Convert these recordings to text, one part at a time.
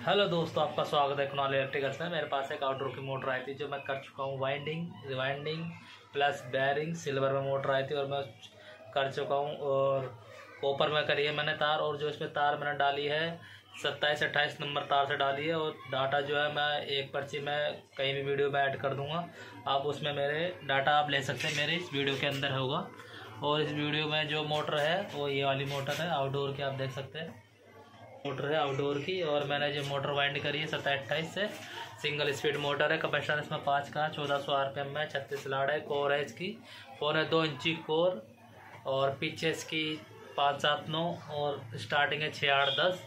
Hello दोस्तों, आपका स्वागत है कुणाल इलेक्ट्रिकल्स में। मेरे पास एक आउटडोर की मोटर आई थी जो मैं कर चुका हूँ winding, rewinding plus bearing. Silver में मोटर आई थी और मैं कर चुका हूँ, और कॉपर में करी है मैंने तार। और जो इसमें तार मैंने डाली है 27-28 नंबर तार से डाली है। और डाटा जो है मैं एक पर्ची में कहीं भी वीडियो में ऐड कर दूँगा, आप उसमें मेरे डाटा आप ले सकते हैं, मेरे इस वीडियो के अंदर होगा। और इस वीडियो में जो मोटर है वो ये वाली मोटर है आउटडोर की, आप देख सकते हैं मोटर है आउटडोर की। और मैंने जो मोटर वाइंड करी है 27-28 से, सिंगल स्पीड मोटर है। कैपेसिटर इसमें 5 का 1400 RPM में 36 लाड है। कोर है इसकी 2.25 इंची कोर, और पीछे इसकी 5-7-9, और स्टार्टिंग है 6-8-10।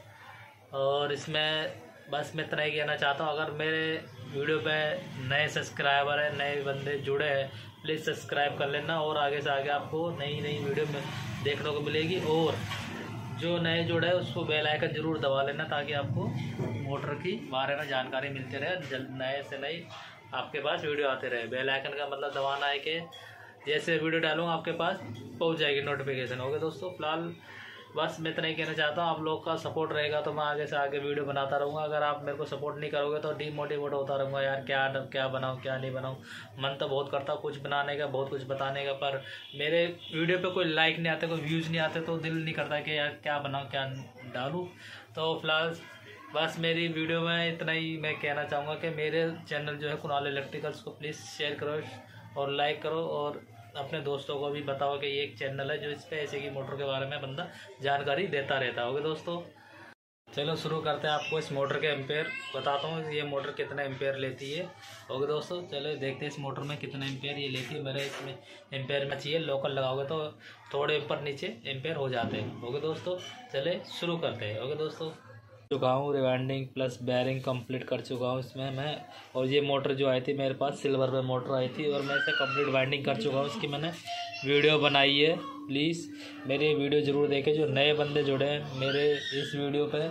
और इसमें बस मैं इतना ही कहना चाहता हूँ, अगर मेरे वीडियो पे नए सब्सक्राइबर हैं, नए बंदे जुड़े हैं, प्लीज़ सब्सक्राइब कर लेना। और आगे से आगे आपको नई नई वीडियो में देखने को मिलेगी। और जो नए जुड़े हैं उसको बेल आइकन जरूर दबा लेना, ताकि आपको मोटर की बारे में जानकारी मिलती रहे, नए से नई आपके पास वीडियो आते रहे। बेल आइकन का मतलब दबाना है कि जैसे वीडियो डालूँ आपके पास पहुंच जाएगी नोटिफिकेशन। ओके दोस्तों, फिलहाल बस मैं इतना ही कहना चाहता हूँ, आप लोग का सपोर्ट रहेगा तो मैं आगे से आगे वीडियो बनाता रहूँगा। अगर आप मेरे को सपोर्ट नहीं करोगे तो डीमोटिवेट होता रहूँगा, यार क्या बनाऊँ क्या नहीं बनाऊँ। मन तो बहुत करता कुछ बनाने का, बहुत कुछ बताने का, पर मेरे वीडियो पे कोई लाइक नहीं आते, कोई व्यूज़ नहीं आते, तो दिल नहीं करता कि यार क्या बनाऊँ क्या डालूँ। तो फिलहाल बस मेरी वीडियो में इतना ही मैं कहना चाहूँगा कि मेरे चैनल जो है कुणाल इलेक्ट्रिकल्स को प्लीज़ शेयर करो और लाइक करो, और अपने दोस्तों को भी बताओ कि ये एक चैनल है जो इस पे ऐसे की मोटर के बारे में बंदा जानकारी देता रहता है। ओके दोस्तों, चलो शुरू करते हैं। आपको इस मोटर के एम्पेयर बताता हूँ, ये मोटर कितना एम्पेयर लेती है। ओके दोस्तों, चलो देखते हैं इस मोटर में कितना एम्पेयर ये लेती है। मेरे इसमें एम्पेयर में चाहिए, लोकल लगाओगे तो थोड़े ऊपर नीचे एम्पेयर हो जाते हैं। ओके दोस्तों, चले शुरू करते हैं। ओके दोस्तों, चुका हूँ रिवाइंडिंग प्लस बेयरिंग कंप्लीट कर चुका हूँ इसमें मैं। और ये मोटर जो आई थी मेरे पास सिल्वर में मोटर आई थी, और मैं इसे कंप्लीट वाइंडिंग कर चुका हूँ। इसकी मैंने वीडियो बनाई है, प्लीज़ मेरी वीडियो ज़रूर देखें। जो नए बंदे जुड़े हैं मेरे इस वीडियो पे,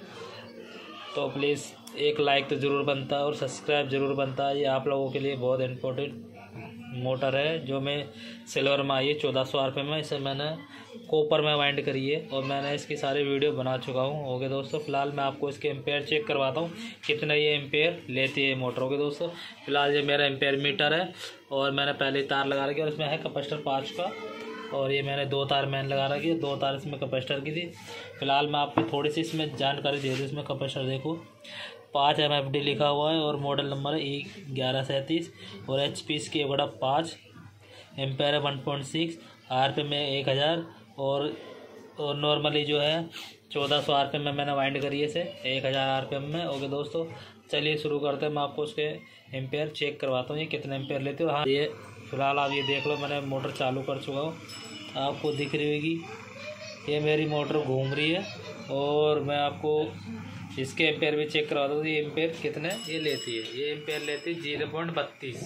तो प्लीज़ एक लाइक तो ज़रूर बनता है और सब्सक्राइब ज़रूर बनता है। ये आप लोगों के लिए बहुत इम्पोर्टेंट मोटर है जो मैं सिल्वर में आई है 1400 RPM में। इसे मैंने कॉपर में वाइंड करी है, और मैंने इसकी सारी वीडियो बना चुका हूँ। ओके दोस्तों, फिलहाल मैं आपको इसके एम्पेयर चेक करवाता हूँ कितना ये एम्पेयर लेती है मोटर। ओके दोस्तों, फिलहाल ये मेरा एम्पेयर मीटर है, और मैंने पहले तार लगा रखी है, और इसमें है कैपेसिटर 5 का, और ये मैंने 2 तार मैंने लगा रखी है, 2 तार इसमें कैपेसिटर की थी। फिलहाल मैं आपको थोड़ी सी इसमें जानकारी दे दूँ। इसमें कैपेसिटर देखो 5 MFD लिखा हुआ है, और मॉडल नंबर है E1137, और HP इसकी 1/5, एम्पेयर है 1.6, RPM में 1000, और नॉर्मली जो है 1400 RPM में मैंने वाइंड करी है इसे 1000 RPM में। ओके दोस्तों, चलिए शुरू करते हैं। मैं आपको उसके एम्पेयर चेक करवाता हूँ ये कितने एम्पेयर लेते हो। हाँ, ये फिलहाल आप ये देख लो, मैंने मोटर चालू कर चुका हूँ, आपको दिख रही होगी ये मेरी मोटर घूम रही है। और मैं आपको इसके एम्पेयर भी चेक करवाता हूँ, ये एम्पेयर कितने ये लेती है। ये एम्पेयर लेती है 0.32।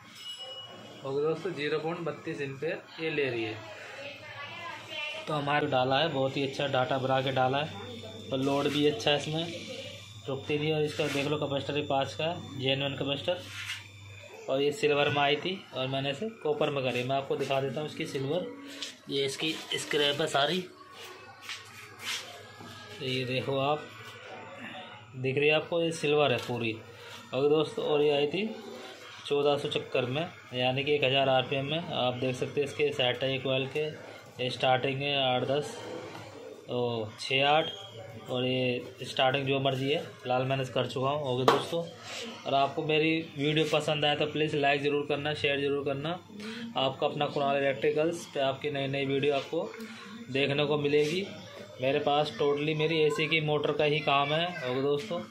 ओके दोस्तों, 0.32 एम्पेयर ये ले रही है। तो हमारे डाला है, बहुत ही अच्छा डाटा बना के डाला है, और लोड भी अच्छा है, इसमें रुकती नहीं। और इसका देख लो कैपेसिटर भी 5 का जेन्युइन कैपेसिटर, और ये सिल्वर में आई थी, और मैंने इसे कॉपर में करी। मैं आपको दिखा देता हूँ इसकी सिल्वर, ये इसकी स्क्रैप है सारी, ये देखो आप, दिख रही है आपको, ये सिल्वर है पूरी। और दोस्तों, और ये आई थी 1400 चक्कर में, यानी कि 1000 RPM में। आप देख सकते हैं इसके सेट है इक्वल के, स्टार्टिंग है 8-10 और 6-8, और ये स्टार्टिंग जो मर्जी है। फिलहाल मैंने कर चुका हूँ। ओके दोस्तों, और आपको मेरी वीडियो पसंद आए तो प्लीज़ लाइक ज़रूर करना, शेयर ज़रूर करना। आपका अपना कुणाल इलेक्ट्रिकल्स पे आपकी नई नई वीडियो आपको देखने को मिलेगी। मेरे पास टोटली मेरी AC की मोटर का ही काम है। ओके दोस्तों,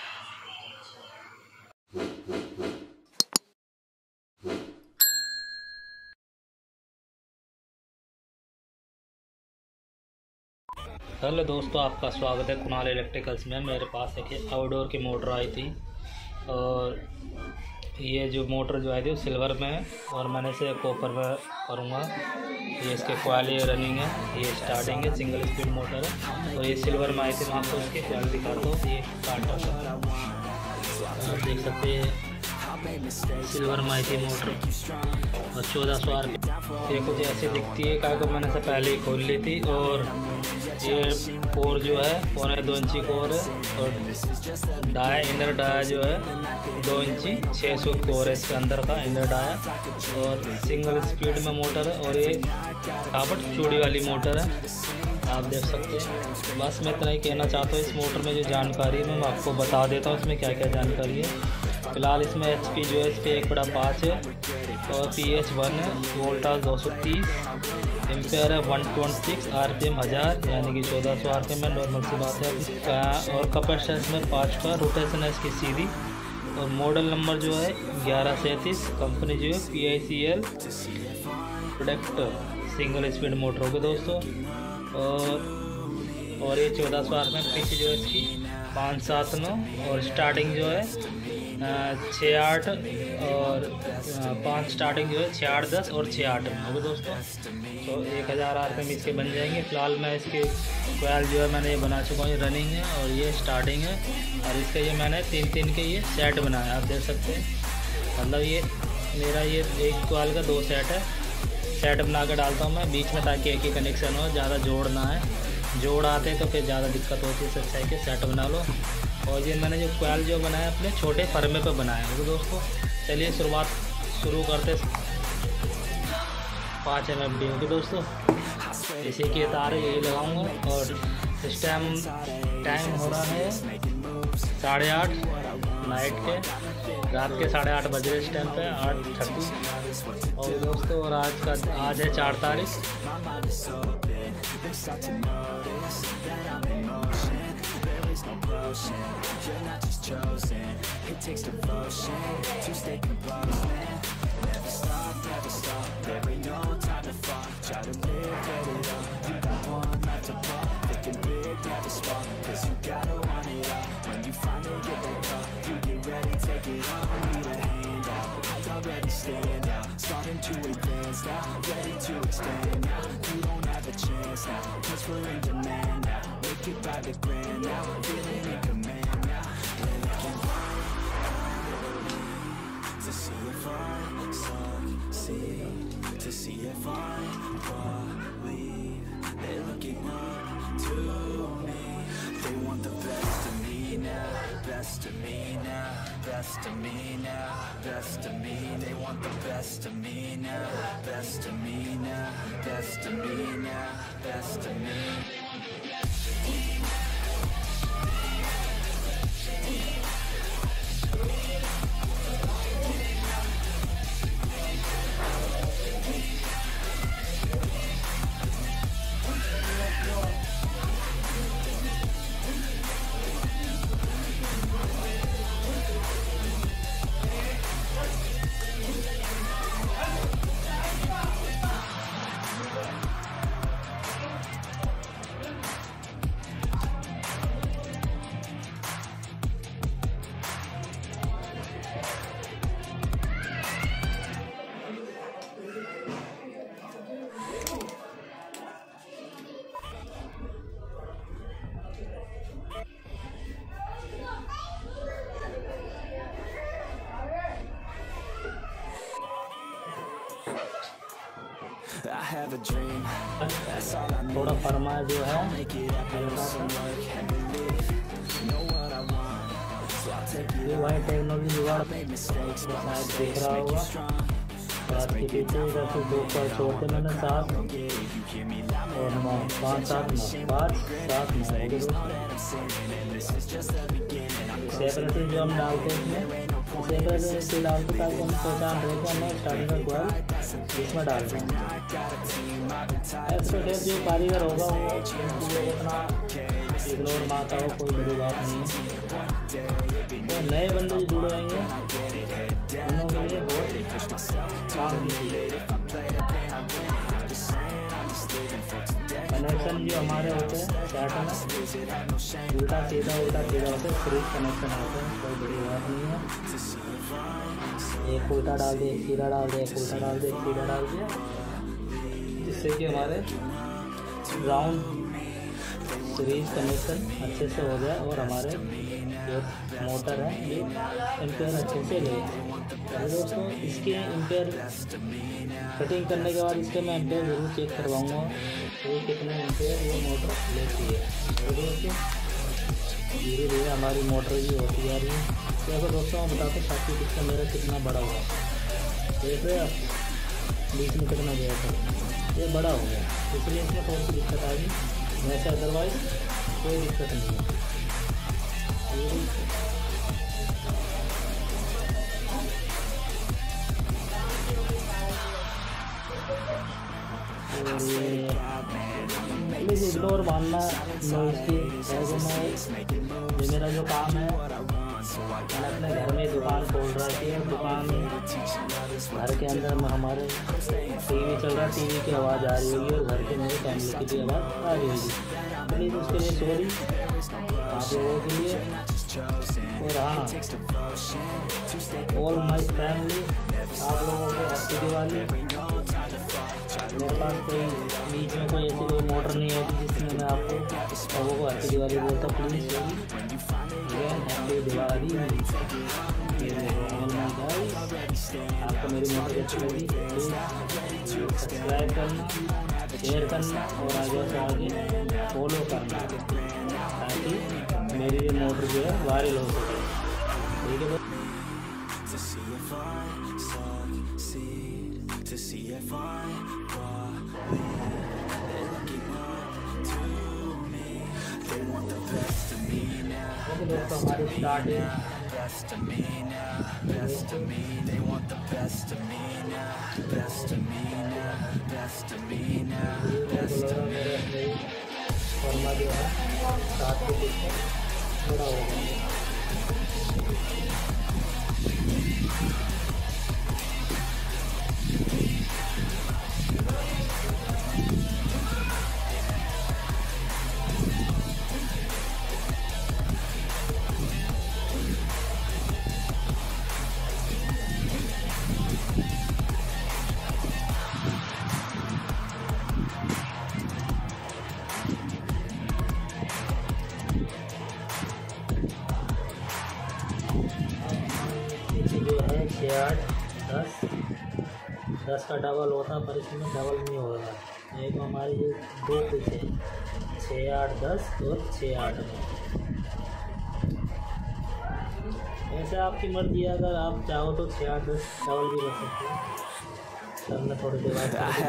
हेलो दोस्तों, आपका स्वागत है कुणाल इलेक्ट्रिकल्स में। मेरे पास एक आउटडोर की मोटर आई थी, और ये जो मोटर जो आई थी वो सिल्वर में है, और मैंने इसे कॉपर में करूँगा। ये इसके कॉइल ये रनिंग है, ये स्टार्टिंग है, सिंगल स्पीड मोटर है, और ये सिल्वर में आई थी। मैं आपको इसके कॉइल दिखाता हूँ। ये स्टार्टर आप देख सकते हैं, सिल्वर में आई थी मोटर और 1400 RPM। ये कुछ ऐसी दिखती है, क्या मैंने से पहले ही खोल ली थी। और ये कोर जो है 1.25 इंची कोर है और डाया इनर डाया जो है 2 इंची 600 कोर है इसके अंदर का इनर डाया। और सिंगल स्पीड में मोटर है और ये काबट चूड़ी वाली मोटर है, आप देख सकते हैं। बस मैं इतना ही कहना चाहता हूँ। इस मोटर में जो जानकारी है मैं आपको बता देता हूँ इसमें क्या क्या जानकारी है। फिलहाल इसमें HP जो है इस पर 1/5 है और PH 1 है, वोल्टाज 230, एम्पेयर है 126, RPM 1000 यानी कि 1400 RPM में नॉर्मल सी बात है। और कैपेसिटर इसमें 5 का, रोटेशन है इसकी सीधी। और मॉडल नंबर जो है 1137, कंपनी जो है PICL product single speed motor होगी दोस्तों। और ये 1400 RPM, पिच जो है इसकी 579 और स्टार्टिंग जो है 6-8 और 5 स्टार्टिंग जो है 6-8-10 और 6-8 होगी दोस्तों। तो 1000 RPM इसके बन जाएंगे। फिलहाल मैं इसके कोयल जो है मैंने ये बना चुका हूँ, ये रनिंग है और ये स्टार्टिंग है। और इसका ये मैंने 3-3 के ये सेट बनाया, आप देख सकते हैं। मतलब ये मेरा ये एक कोयल का 2 सेट है, सेट बना के डालता हूँ मैं बीच में ताकि एक ही कनेक्शन हो, ज़्यादा जोड़ ना है। जोड़ आते हैं तो फिर ज़्यादा दिक्कत होती है, इससे अच्छा है कि सेट बना लो। और ये मैंने जो कोयल जो बनाया अपने छोटे फर्मे पे बनाया है दोस्तों। चलिए शुरू करते 5 MFD होगी दोस्तों। इसी के तार यही लगाऊंगा। और इस टाइम हो रहा है 8:30 नाइट के, रात के 8:30 बज रहे इस टाइम पे 8:30। और दोस्तों और आज है 4 तारीख। You're not just chosen, it takes devotion to stay composed. Never stop, there ain't no time to fall. Try to live, get it up, you got one life to pop. Thinking big, never small, cause you gotta want it all. When you finally get that call, you get ready, take it on. Need a hand out, I already stand out. Starting to advance now, ready to expand now. You don't have a chance now, cause we're in demand now. Make it by the grand now, feeling in command. To see if I succeed, to see if I believe. They're looking up to me. They want the best of me now, best of me now, best of me now, best of me. They want the best of me now, best of me now, best of me now, best of me. थोड़ा फरमा जो है ये Y technology जुगाड़ शायद देख रहा होगा। रात के पीछे इधर से 2 पर छोड़ते मैंने 7 और 9 5 7 9 5 7 9 सेपरेटली जो हम डालते हैं इसमें सेपरेटली डालते ताकि हम पहचान रहे कि हमें स्टार्टिंग का कोयल इसमें डालते हैं। ऐसे जो कारीगर होगा वो इतना इग्नोर मारता हो, कोई बड़ी बात नहीं है। तो नए बंदे जो जुड़ रहेंगे उन्होंने लिए बहुत काम किए। कनेक्शन जो हमारे होते हैं सेट में उल्टा सीधा होते हैं, फ्री कनेक्शन होते हैं, कोई बड़ी बात नहीं है। एक उल्टा डाल दे, एक सीधा डाल दे, एक उल्टा डाल दे, एक सीधा डाल दिया, जिससे कि हमारे राउंड सीरीज कनेक्शन अच्छे से हो जाए और हमारे जो मोटर है ये एम्पेयर अच्छे से ले। तो दोस्तों इसके एम्पेयर फिटिंग करने के बाद इसके मैं एम्पेयर ज़रूर चेक करवाऊँगा तो कितने एम्पेयर ये मोटर लेती है। तो दोस्तों धीरे धीरे हमारी मोटर भी होती जा रही है। तो अगर दोस्तों मैं बताते हैं साथी कितना मेरा कितना बड़ा हुआ, देख रहे आप बीच में कितना गया था, ये बड़ा हो गया, इसलिए इसमें थोड़ी सी दिक्कत आ गई। वैसे अदरवाइज कोई दिक्कत नहीं है। प्लीज़ इग्नोर मानना नॉइज़ की। ये मेरा जो काम है मैं अपने घर में दुकान खोल रहा थी और दुकान घर के अंदर में हमारे टीवी चल रहा है, टीवी की आवाज़ आ रही होगी और घर के मेरे फैमिली की भी आवाज़ आ रही होगी। प्लीज़ उसके लिए सॉरी आप लोगों के लिए। और हाँ, ऑल माई फैमिली, आप लोगों को हैप्पी दिवाली। मेरे पास कोई बीच में कोई ऐसी कोई मोटर नहीं होती जिसमें मैं आपको लोगों को हैप्पी दिवाली बोलता। Please happy Diwali. आपको मेरी मोटर अच्छी लगी प्लीज़ सब्सक्राइब करना, शेयर करना और आगे से आगे फॉलो करना ताकि मेरी ये मोटर जो है वायरल हो सके। ठीक है। दोस्तों हमारे स्टार्ट है फॉर्मा जो है 7 के पीछे थोड़ा हो गया। जो है 6 8 10 का डबल होता पर इसमें डबल नहीं होगा। एक हमारी जो 2 पीछे 6 8 10 और 6 8 9। ऐसे आपकी मर्जी है, अगर आप चाहो तो 6 8 10 डबल भी रख सकते हैं। सर मैं थोड़ी देर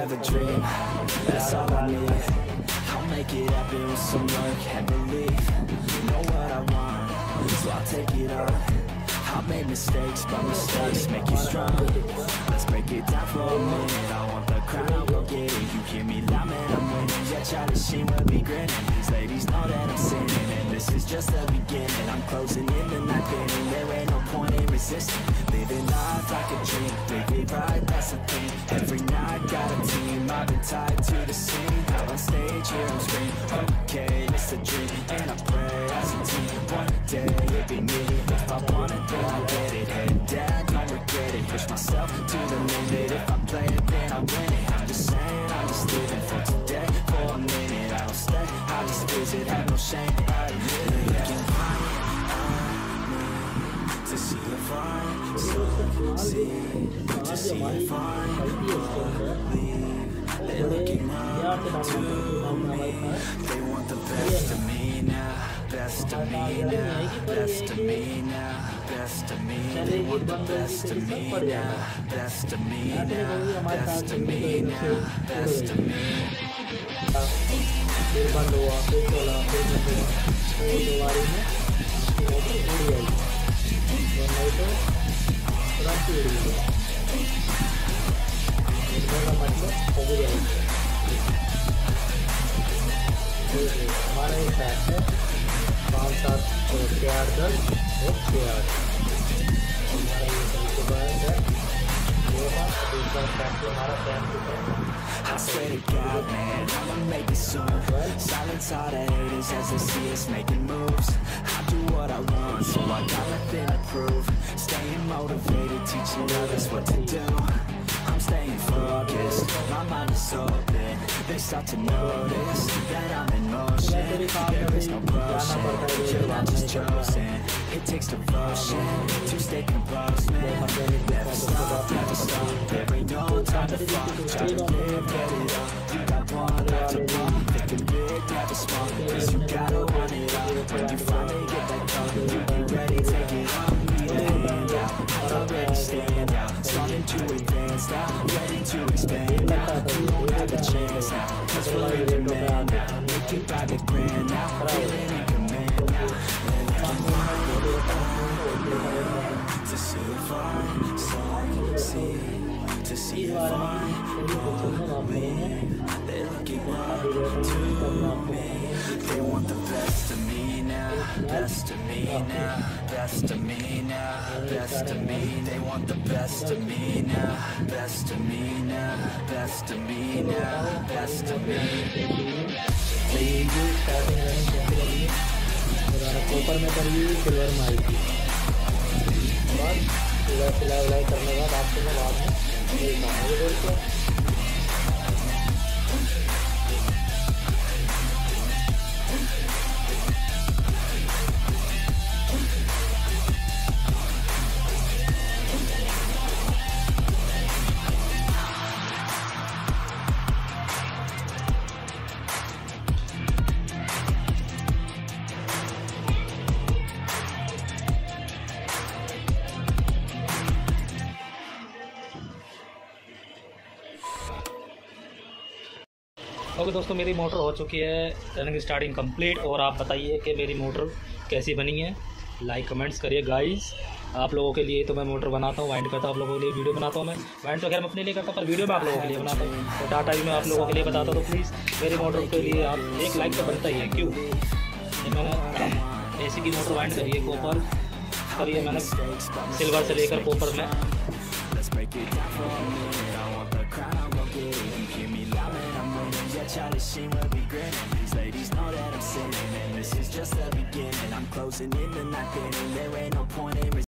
I made mistakes, but mistakes make you strong. Let's break it down for a minute. I want the crown, I'll go get it. You hear me loud, man, I'm winning. Yeah, Charlie Sheen will be grinning. These ladies know that I'm sinning, and this is just the beginning. I'm closing in the night inning. There ain't no point in resisting. Living life like a dream, live it right, that's the thing. Every night got a team, I've been tied to the scene. Out on stage, here I'm screaming. Okay, it's a dream, and I pray as a team. One day it'll be me. If I want it, then I'll get it. Head down, don't regret it. Push myself to the limit. If I play it, then I win it. I'm just saying, I'm just living for today. For a minute, I don't stay, I just visit. Have no shame, I admit it. Looking right to see if I succeed, to see if I believe. They're looking up to me. They want the best of me now. Best of me now. Best of me now. Best of me. They want the best of me now. Best of me now. Best of me now. Best of me. फिर बंद हुआ, फिर चला, फिर बंद हुआ, तो दीवारी में मोटर उड़ गई और नहीं तो तुरंत ही उड़ गई। का मतलब हो जाएगी। हमारा एक साथ है 5 7 6 8 10 और 6 8। हमारा ये सबसे बड़ा है दूसरा फैक्ट्री हमारा factory. I swear to God, man, I'ma make it soon. Silence all the haters as they see us making moves. I do what I want, so I got nothing to prove. Staying motivated, teaching others what to do. I'm staying focused, my mind is open. They start to notice that I'm in motion. There is no potion, you're not just chosen. It takes devotion to stay composed, man. Never stop, there ain't no time to fall. Try to live, get it up. You got one life to run. Thinking big, never small, 'cause you gotta want it all. When you finally get that call, you be ready, take it on. Need a hand out, already stand out. Starting to advance now, ready to expand now. You won't have a chance now, 'cause we're in demand now. Making 5 grand now, feeling in command now. To see the fun, to see the fun, they're looking up to me. They want the best of me now, best of me now, best of me now, best of me. They want the best of me now, best of me now, best of me now, best of me. Copper में करिए, silver में आएगी। बाद सिलाई करने के बाद आपको मैं बाद में ओके दोस्तों, मेरी मोटर हो चुकी है रनिंग स्टार्टिंग कंप्लीट। और आप बताइए कि मेरी मोटर कैसी बनी है, लाइक कमेंट्स करिए गाइस। आप लोगों के लिए तो मैं मोटर बनाता हूँ, वाइंड करता हूँ, आप लोगों के लिए वीडियो बनाता हूँ। मैं वाइंड तो खैर मैं अपने लिए करता हूँ, पर वीडियो मैं आप लोगों के लिए बनाता हूँ। तो टाटा भी मैं आप लोगों के लिए बताता हूँ। तो प्लीज़ मेरी मोटर के लिए आप एक लाइक तो बनता ही है। क्यों, मैंने एसी की मोटर वाइंड करी है, कॉपर करी है मैंने, सिल्वर से लेकर कॉपर में। Charlie Sheen will be grinning. These ladies know that I'm sinning, and this is just the beginning. I'm closing in the night inning. There ain't no point in